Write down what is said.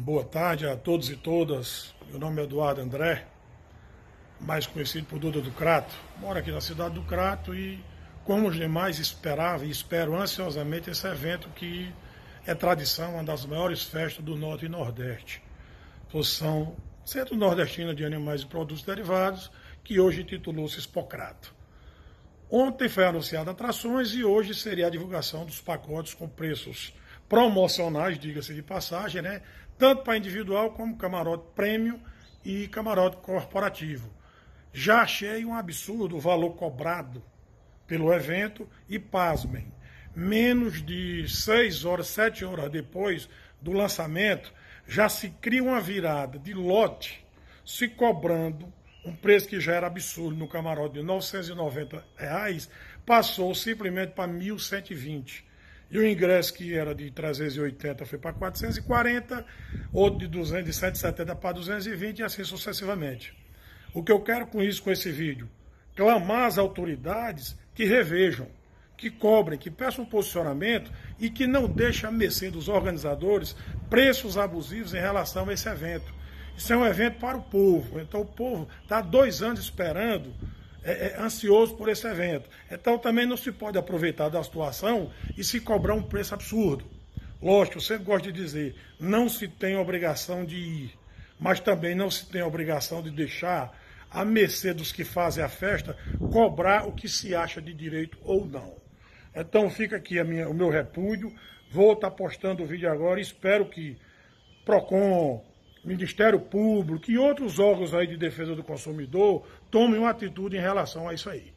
Boa tarde a todos e todas. Meu nome é Eduardo André, mais conhecido por Duda do Crato. Moro aqui na cidade do Crato e, como os demais, esperava e espero ansiosamente esse evento que é tradição, uma das maiores festas do Norte e Nordeste. Posição Centro Nordestina de Animais e Produtos Derivados, que hoje titulou-se Expocrato. Ontem foi anunciada atrações e hoje seria a divulgação dos pacotes com preços promocionais, diga-se de passagem, né? Tanto para individual como camarote prêmio e camarote corporativo. Já achei um absurdo o valor cobrado pelo evento e, pasmem, menos de 6 horas, 7 horas depois do lançamento, já se cria uma virada de lote, se cobrando um preço que já era absurdo no camarote de R$ 990, passou simplesmente para 1.120. E o ingresso que era de 380 foi para 440, outro de 200, de 170 para 220 e assim sucessivamente. O que eu quero com isso, com esse vídeo? Clamar às autoridades que revejam, que cobrem, que peçam um posicionamento e que não deixem a mercê dos organizadores preços abusivos em relação a esse evento. Isso é um evento para o povo, então o povo está há 2 anos esperando, ansioso por esse evento. Então também não se pode aproveitar da situação e se cobrar um preço absurdo. Lógico, eu sempre gosto de dizer, não se tem obrigação de ir, mas também não se tem obrigação de deixar à mercê dos que fazem a festa cobrar o que se acha de direito ou não. Então fica aqui o meu repúdio, vou estar postando o vídeo agora e espero que PROCON, Ministério Público e outros órgãos aí de defesa do consumidor tomem uma atitude em relação a isso aí.